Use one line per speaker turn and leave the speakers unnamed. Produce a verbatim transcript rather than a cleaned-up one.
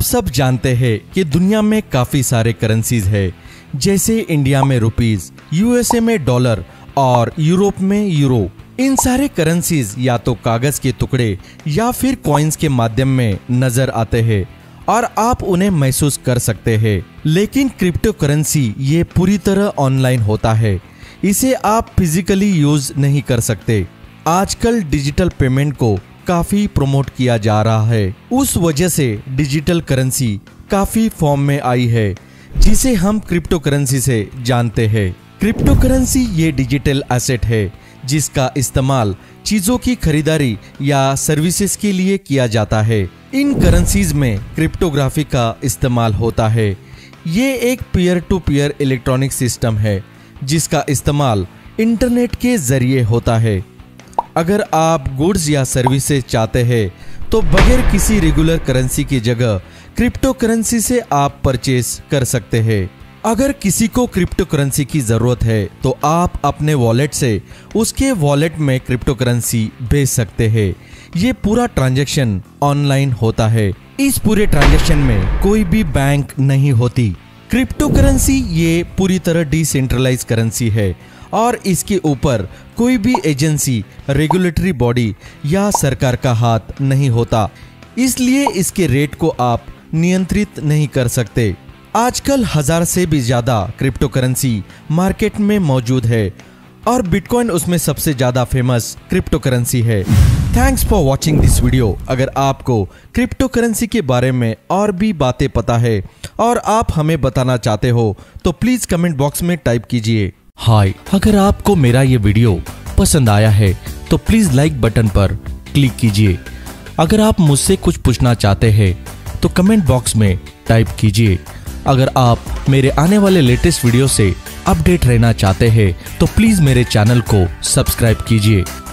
सब जानते हैं कि दुनिया में काफी सारे करेंसीज है, जैसे इंडिया में रुपीस, यूएसए में डॉलर और यूरोप में यूरो। इन सारे करेंसीज या तो कागज के टुकड़े या फिर कॉइन्स के माध्यम में नजर आते हैं और आप उन्हें महसूस कर सकते हैं। लेकिन क्रिप्टो करेंसी ये पूरी तरह ऑनलाइन होता है, इसे आप फिजिकली यूज नहीं कर सकते। आजकल डिजिटल पेमेंट को काफी प्रमोट किया जा रहा है, उस वजह से डिजिटल करेंसी काफी फॉर्म में आई है, जिसे हम क्रिप्टो करेंसी से जानते हैं। क्रिप्टो करेंसी ये डिजिटल एसेट है जिसका इस्तेमाल चीजों की खरीदारी या सर्विसेज के लिए किया जाता है। इन करेंसीज में क्रिप्टोग्राफी का इस्तेमाल होता है। ये एक peer to peer electronic system है जिसका इस्तेमाल इंटरनेट के जरिए होता है। अगर आप गुड्स या सर्विसेज चाहते हैं तो बगैर किसी रेगुलर करेंसी की जगह क्रिप्टो करेंसी से आप परचेस कर सकते हैं। अगर किसी को क्रिप्टो करेंसी की जरूरत है तो आप अपने वॉलेट से उसके वॉलेट में क्रिप्टो करेंसी भेज सकते हैं। ये पूरा ट्रांजैक्शन ऑनलाइन होता है। इस पूरे ट्रांजैक्शन में कोई भी बैंक नहीं होती। क्रिप्टो करेंसी ये पूरी तरह डिसेंट्रलाइज करेंसी है और इसके ऊपर कोई भी एजेंसी, रेगुलेटरी बॉडी या सरकार का हाथ नहीं होता, इसलिए इसके रेट को आप नियंत्रित नहीं कर सकते। आजकल हजार से भी ज्यादा क्रिप्टो करेंसी मार्केट में मौजूद है और बिटकॉइन उसमें सबसे ज्यादा फेमस क्रिप्टो करेंसी है। Thanks for watching this video. अगर आपको क्रिप्टो करेंसी के बारे में और भी बातें पता है और आप हमें बताना चाहते हो तो प्लीज कमेंट बॉक्स में टाइप कीजिए। हाय, अगर आपको मेरा ये वीडियो पसंद आया है तो प्लीज लाइक बटन पर क्लिक कीजिए। अगर आप मुझसे कुछ पूछना चाहते हैं तो कमेंट बॉक्स में टाइप कीजिए। अगर आप मेरे आने वाले लेटेस्ट वीडियो से अपडेट रहना चाहते हैं तो प्लीज मेरे चैनल को सब्सक्राइब कीजिए।